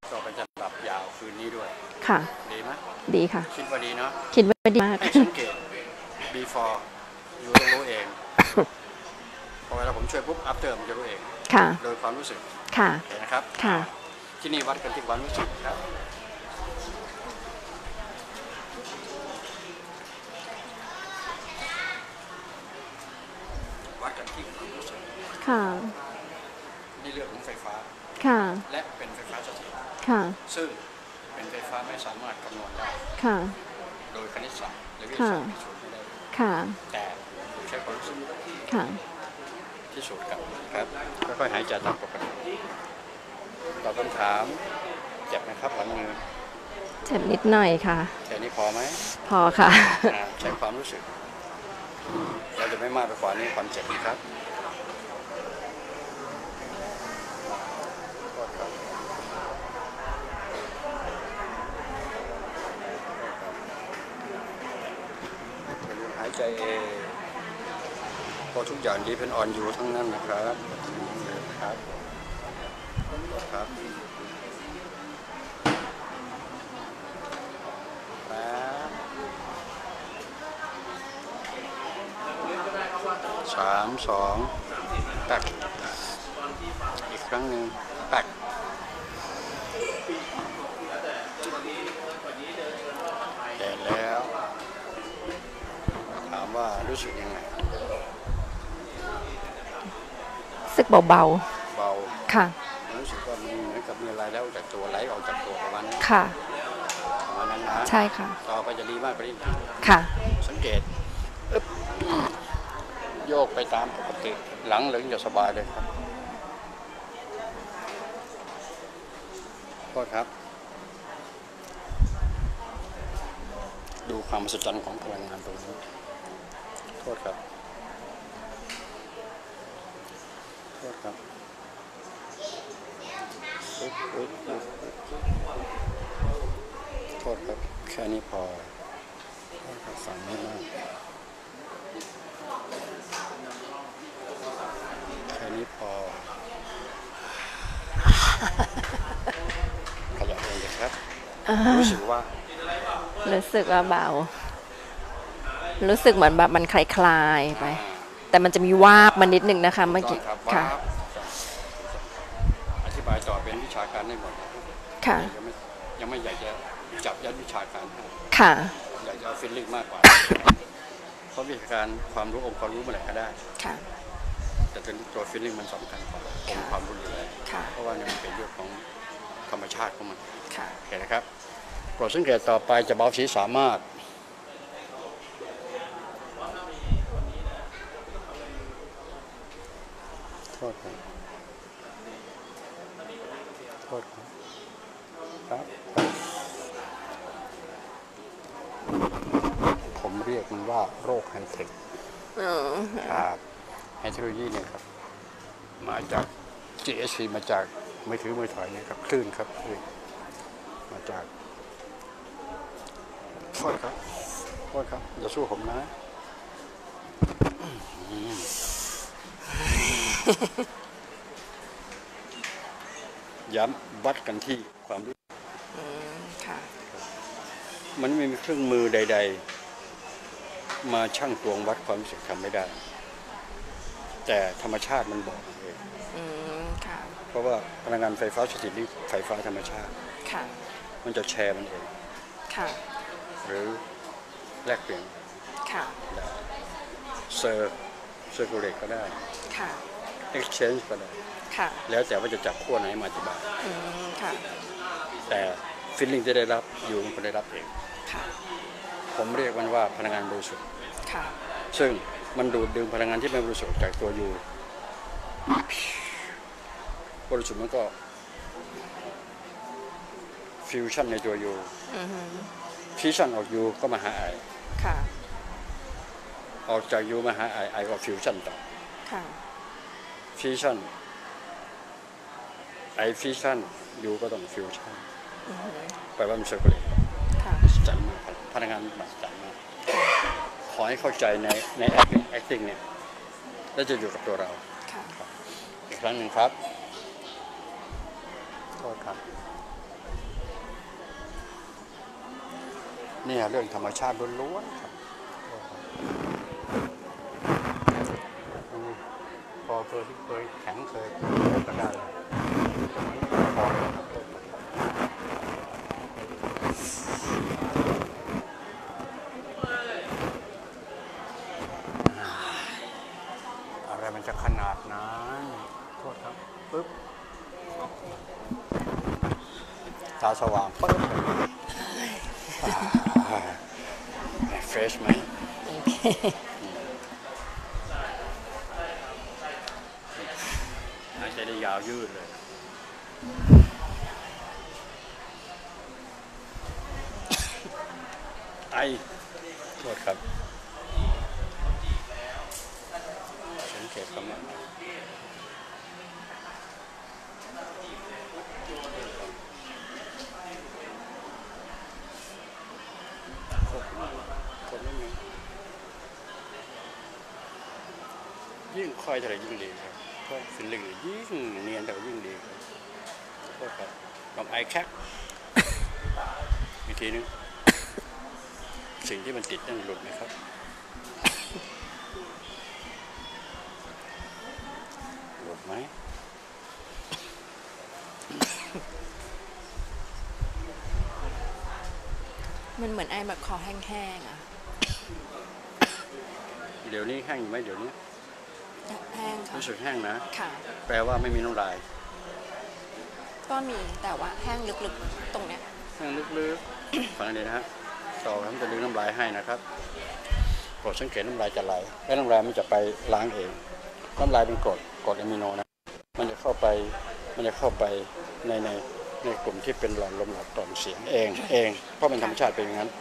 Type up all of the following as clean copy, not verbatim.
ก็เป็นจะหลับยาวคืนนี้ด้วยค่ะดีไหมดีค่ะคิดว่าดีเนาะคิดว่าดีมากให้สังเกต before อยู่ต้องรู้เองพอเวลาผมช่วยปุ๊บ after มันจะรู้เองค่ะโดยความรู้สึกค่ะเห็นนะครับค่ะที่นี่วัดกันที่ความรู้สึกครับวัดกันที่ความรู้สึกค่ะนี่เรื่องของไฟฟ้าค่ะและเป็นไฟฟ้าสถิตค่ะซึ่งเป็นไฟฟ้าไม่สามารถคำนวณได้ค่ะโดยคณิตศาสตร์หรือวิทยาศาสตร์พิสูจน์ไม่ได้ค่ะแต่ใช้ความรู้สึกค่ะพิสูจน์กันครับค่อยๆหายใจตามปกติตอบคำถามเจ็บไหมครับหลังมือเจ็บนิดหน่อยค่ะแค่นี้พอไหมพอค่ะใช้ความรู้สึกเราจะไม่มากไปกว่านี้ความเจ็บนะครับหายใจเองพอทุกอย่างดีเป็นอ่อนอยู่ทั้งนั้นนะครับครับครับ3 2ตักอีกครั้งหนึ่งตักเห็นแล้วถามว่ารู้สึกยังไงรู้สึกเบาเบาค่ะรู้สึกว่ามันเหมือนกับมีอะไรแล้วจากตัวไหลออกจากตัวประมาณนั้นค่ะประมาณนั้นนะใช่ค่ะต่อไปจะดีมากกว่านี้ค่ะสังเกตโยกไปตามปกติหลังเหลืองจะสบายเลยครับโทษครับดูความมหัศจรรย์ของพลังงานตรงนี้โทษครับโทษครับโทษครับแค่นี้พอสั่งไม่มากแค่นี้พอขยับเองเลยครับรู้สึกว่าเบารู้สึกเหมือนแบบมันคลายๆไปแต่มันจะมีวาบมานิดนึงนะคะเมื่อกี้ค่ะอธิบายต่อเป็นวิชาการได้หมดค่ะยังไม่อยากจะจับยัดวิชาการค่ะอยากจะเอาฟีลลิ่งมากกว่าเพราะวิชาการความรู้องค์ความรู้เมื่อไหร่ก็ได้ค่ะแต่ตัวฟีลลิ่งมันสำคัญกว่าองค์ความรู้เลยเพราะว่ามันเป็นเรื่องของธรรมชาติของมันเห็นนะครับโปรดสังเกตต่อไปจะเบาศีรษะมากโทษครับโทษครับผมเรียกมันว่าโรคไฮเทคครับไฮเทคโนโลยีเนี่ยครับมาจาก GSC มาจากมือถือมือถอยเนี่ยครับคลื่นครับมาจากโทษครับอย่าสู้ผมนะย้ำวัดกันที่ความรู้มันไม่มีเครื่องมือใดๆมาชั่งตวงวัดความรู้สึกทำไม่ได้แต่ธรรมชาติมันบอกเองเพราะว่าพลังงานไฟฟ้าสถิตนี่ไฟฟ้าธรรมชาติมันจะแชร์มันเองหรือแลกเปลี่ยนเซอร์คูลเลตก็ได้exchange ก็ได้แล้วแต่ว่าจะจับขั้วไหนมาอธิบายแต่ฟีลลิ่งที่ได้รับอยู่มันก็ได้รับเองผมเรียกมันว่าพลังงานบริสุทธิ์ซึ่งมันดูดดึงพลังงานที่ไม่บริสุทธิ์จากตัวยูบริสุทธิ์มันก็ฟิวชั่นในตัวยูฟิวชั่นออกยูก็มาหาไอออกจากยูมาหาไอก็ฟิวชั่นต่อฟิวชั่นไอฟิวชั่นยูก็ต้องฟิวชั่นแปลว่ามันเซอร์คูลเลตจัดมาพลังงานแบบจัดมาขอให้เข้าใจใน acting เนี่ยแล้วจะอยู่กับตัวเราอีกครั้งหนึ่งครับโทษครับนี่เรื่องธรรมชาติล้วนๆครับพอเคยแข็งเคยก็ได้พออะไรมันจะขนาดนั้นโทษครับปึ๊บตาสว่างปึ๊บเฟรชไหมหายใจได้ยาวยืดเลยไอโทษครับสังเกตคำว่ายิ่งค่อยเท่าไหร่ยิ่งดีครับเพราะฟิลลิ่งยิ่งเนียนเท่าไหร่ยิ่งดีครับโทษครับลองไอแคปอีกทีนึงสิ่งที่มันติดนั่นหลุดไหมครับหลุดไหมมันเหมือนไอแบบคอแห้งๆอ่ะเดี๋ยวนี้แห้งอยู่ไหมเดี๋ยวนี้แห้งค่ะรู้สึกแห้งนะค่ะแปลว่าไม่มีน้ำลายก็มีแต่ว่าแห้งลึกๆตรงเนี้ยแห้งลึกๆ ฟังดีนะฮะต่อไปผมจะดึงน้ำลายให้นะครับโปรดสังเกตน้ำลายจะไหลและน้ำลายมันจะไปล้างเองน้ำลายเป็นกรดอะมิโนนะมันจะเข้าไปในกลุ่มที่เป็นหลอดลมหลอดต่อมเสียงเองเพราะเป็นธรรมชาติเป็นอย่างนั้น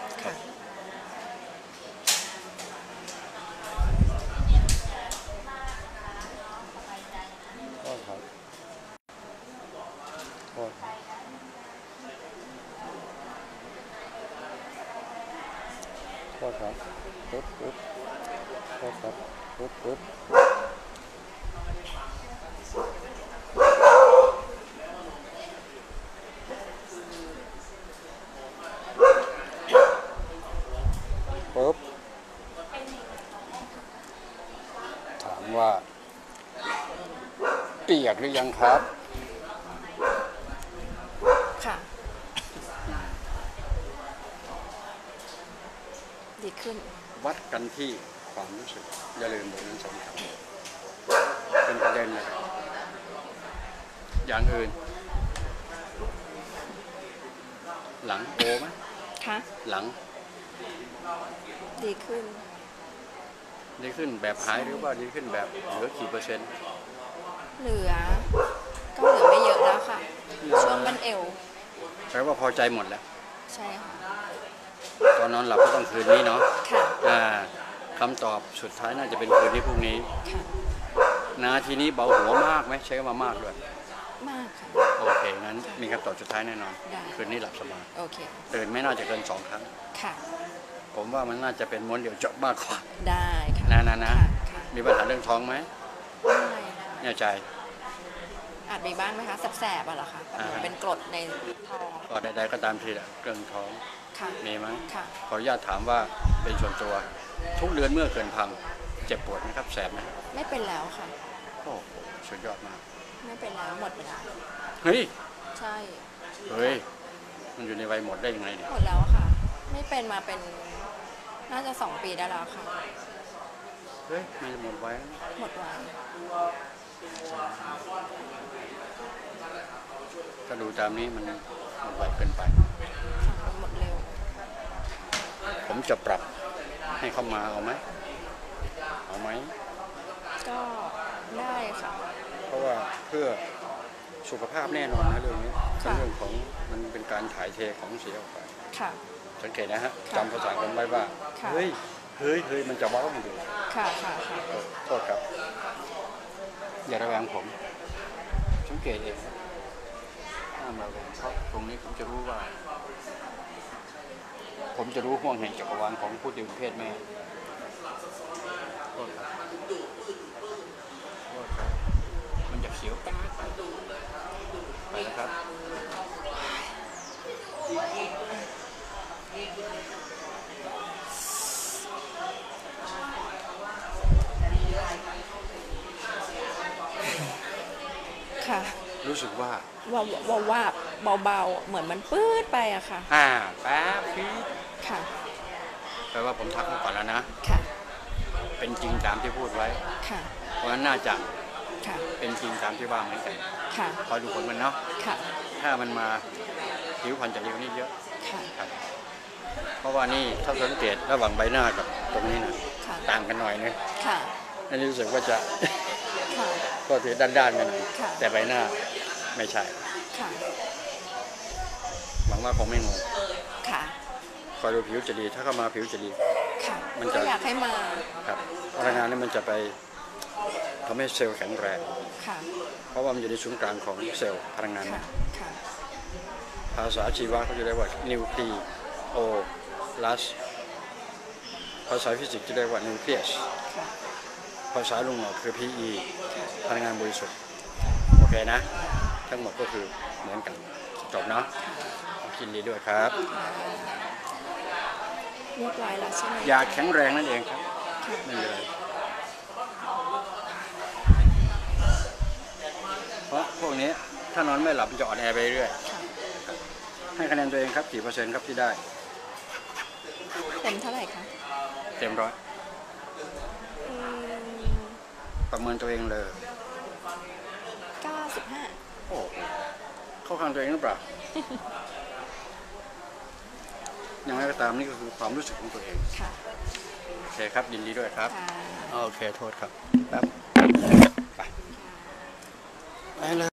ครับปึ๊บครับปึ๊บถามว่าเปียกหรือยังครับค่ะดีขึ้นวัดกันที่ความรู้สึกอย่าลืมตรงนั้นสำคัญเป็นประเด็นเลยอย่างอื่นหลังโอไหมคะหลังดีขึ้นแบบหายหรือว่าดีขึ้นแบบเหลือกี่เปอร์เซ็นต์เหลือไม่เยอะแล้วค่ะช่วงบั้นเอวแปลว่าพอใจหมดแล้วใช่ค่ะตอนนอนหลับก็ต้องคืนนี้เนาะค่ะคำตอบสุดท้ายน่าจะเป็นคืนนี้พรุ่งนี้นาทีนี้เบาหัวมากไหมใช้คำว่ามากด้วยมากค่ะโอเคงั้นมีคำตอบสุดท้ายแน่นอนคืนนี้หลับสบายโอเคตื่นไม่น่าจะเกิน2 ครั้งค่ะผมว่ามันน่าจะเป็นม้วนเดี่ยวเจาะมากกว่าได้ค่ะนะมีปัญหาเรื่องท้องไหมไม่แน่ใจอาจมีบ้างไหมคะแสบๆอ่ะเหรอคะเป็นกรดในท้องก็ใดๆก็ตามทีแหละเรื่องท้องมีไหมขออนุญาตถามว่าเป็นส่วนตัวทุกเดือนเมื่อเกินพังเจ็บปวดไหมครับแสบไหมไม่เป็นแล้วค่ะโอ้สุดยอดมากไม่เป็นแล้วหมดไปแล้วเฮ้ยใช่มันอยู่ในวัยหมดได้ยังไงเนี่ยหมดแล้วค่ะไม่เป็นมาเป็นน่าจะ2 ปีได้แล้วค่ะเฮ้ยมันหมดไว้หมดไว้ถ้าดูตามนี้มันหมดไวเกินไปหมดเร็วผมจะปรับให้เข้ามาเอาไหมก็ได้ค่ะเพราะว่าเพื่อสุขภาพแน่นอนนะเรื่องนี้เรื่องของมันเป็นการถ่ายเทของเสียออกไปสังเกตนะฮะจำภาษาคนไว้ว่าเฮ้ยมันจะว้าวมันดูโทษครับอย่าระแวงผมสังเกตเองห้ามระแวงเพราะตรงนี้ผมจะรู้ห่วงแห่งจักรวาลของผู้ที่เป็นเพศแม่โทษครับมันจะเขียวไปนะครับสึกว่าว่าเบาๆเหมือนมันปื้ดไปอะค่ะแป๊บพีดค่ะแปลว่าผมทักมาก่อนแล้วนะค่ะเป็นจริงตามที่พูดไว้ค่ะเพราะฉะนั้นน่าจะค่ะเป็นจริงตามที่ว่าเหมือนกันค่ะคอยดูผลมันเนาะค่ะถ้ามันมาผิวพรรณจะเร็วนี่เยอะค่ะครับเพราะว่านี่ถ้าสังเกตระหว่างใบหน้ากับตรงนี้นะค่ะต่างกันหน่อยนึงค่ะอันนี้รู้สึกว่าจะค่ะก็ถือด้านๆกันหน่อยค่ะแต่ใบหน้าไม่ใช่ค่ะหวังว่าคงไม่งงค่ะคอยดูผิวจะดี ถ้าเข้ามาผิวจะดีค่ะมันจะก็อยากให้มาครับพลังงานนี่มันจะไปทำให้เซลล์แข็งแรงค่ะเพราะว่ามันอยู่ในศูนย์กลางของเซลล์พลังงานค่ะ ค่ะภาษาชีวะเขาจะเรียกว่านิวคลีโอลัสภาษาฟิสิกส์จะเรียกว่านิวเคลียสค่ะภาษาลุงหนอคือ PE พลังงานบริสุทธิ์โอเคนะ ทั้งหมดก็คือเหมือนกันจบเนาะยินดีด้วยครับเรียบร้อยแล้วใช่ไหมอยากแข็งแรงนั่นเองครับไม่มีอะไรเพราะพวกนี้ถ้านอนไม่หลับมันจะอ่อนแอไปเรื่อยค่ะให้คะแนนตัวเองครับกี่เปอร์เซ็นต์ครับที่ได้เต็มเท่าไหร่คะเต็มร้อยอืมประเมินตัวเองเลย 95 โอ้เข้าข้างตัวเองหรือเปล่า อย่างไรก็ตามนี่ก็คือความรู้สึกของตัวเองค่ะโอเคครับยินดีด้วยครับค่ะโอเคโทษครับแป๊บไปเลย